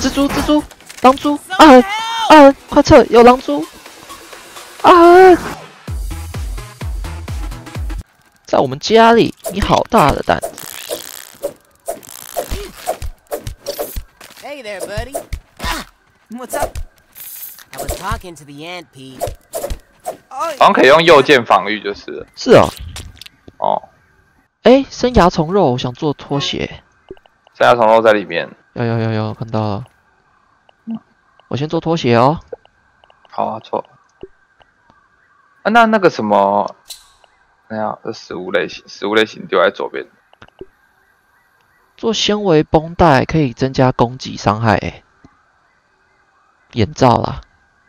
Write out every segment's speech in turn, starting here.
蜘蛛，狼蛛啊！快撤，有狼蛛啊！在我们家里，你好大的胆子！ Hey there, buddy. What's up? I was talking to the ant, Pete. 好像可以用右键防御，就是了。 是哦。 哦。 哎，生涯虫肉，我想做拖鞋。 生涯虫肉在里面。 有，看到了。我先做拖鞋哦。 好啊，错。啊，那个什么，那样这食物类型丢在左边。 做纤维绷带可以增加攻击伤害，哎，眼罩啦。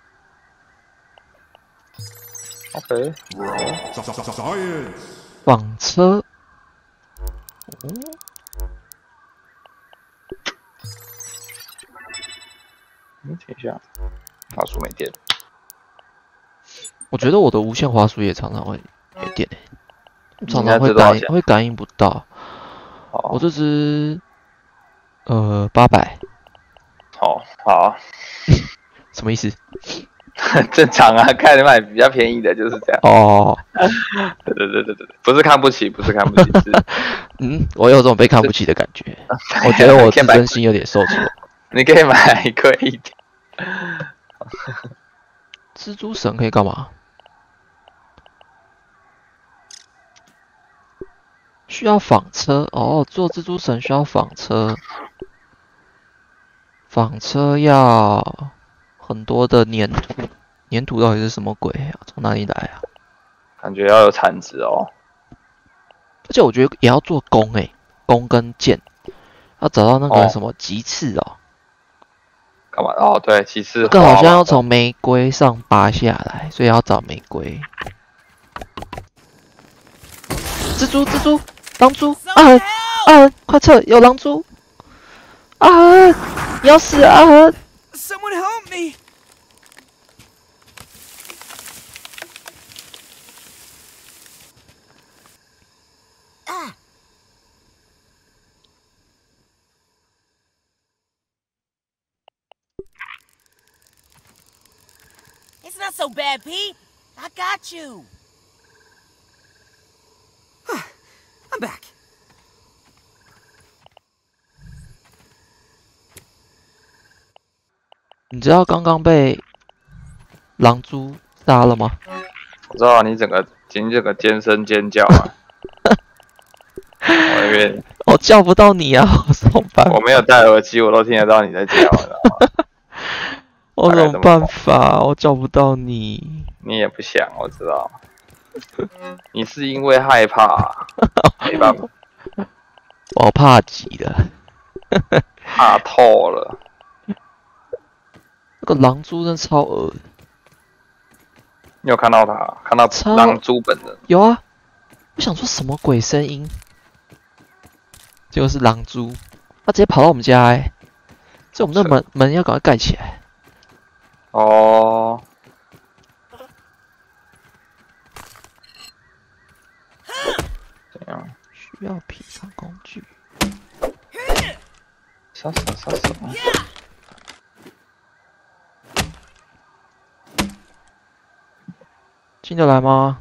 OK。 纺车。 等一下，滑鼠没电。 我觉得我的无线滑鼠也常常会没电，常常会感应不到。我这只800。 好。 什么意思？ 正常啊，看你买比较便宜的就是这样。 哦。 对，不是看不起，是。 我有种被看不起的感觉。我觉得我自尊心有点受挫。 你可以买贵一点。 蜘蛛绳可以干嘛？需要纺车哦，做蜘蛛绳需要纺车。纺车要很多的粘土，粘土到底是什么鬼啊？从哪里来啊？ 感觉要有产值哦。 而且我觉得也要做弓弓跟剑，要找到那个什么棘刺哦。 干嘛？哦，对，其次。 这个好像要从玫瑰上拔下来，所以要找玫瑰。蜘蛛，狼蛛啊！快撤，有狼蛛啊！你要死啊 ！Someone help me! It's not so bad, Pete. I got you. I'm back. 你知道刚刚被狼蛛杀了吗？ 我知道你整个尖声尖叫啊！我以为我叫不到你啊，我怎么办？ 我没有戴耳机，我都听得到你在叫，你知道吗？ 我怎么办法？我叫不到你。 你也不想，我知道。你是因为害怕，没办法。 我怕极了， 怕透了。 那个狼蛛真的超恶。 你有看到他？看到狼蛛本人？ 有啊。我想说什么鬼声音？结果是狼蛛，它直接跑到我们家所以我们的门要赶快盖起来。 哦。怎样？ 需要品尝工具。 杀手。 进得来吗？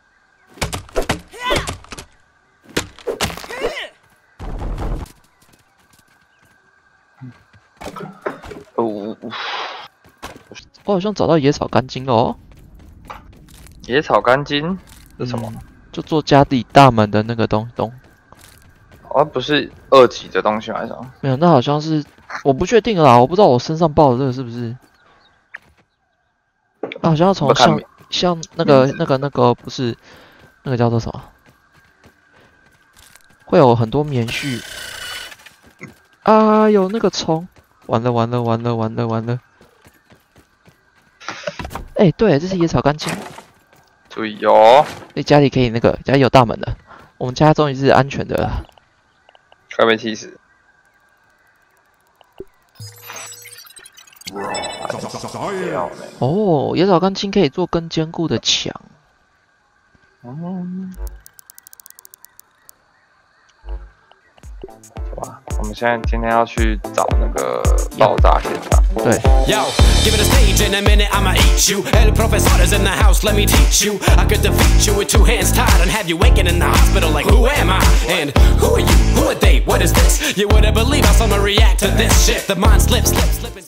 我好像找到野草干茎了哦。 野草干茎是什么？ 就做家里大门的那个东。 哦，不是2级的东西还是什么？ 没有，那好像是，我不确定啦，我不知道我身上报的这个是不是。好像要从像那个不是，那个叫做什么？会有很多棉絮。啊，有那个虫，完了。哎，对，这是野草干茎。 注意哦！ 家里可以家里有大门了，我们家终于是安全的了。 快被气死！ 哦，野草干茎可以做更坚固的墙。 好吧，我们现在今天要去找那个爆炸现场。 对， Yo, give it a stage in a minute, I'ma eat you. El professor is in the house, let me teach you. I could defeat you with 2 hands tied and have you waking in the hospital like, who am I? And who are you? Who are they? What is this? You wouldn't believe how someone react to this shit. The mind slips.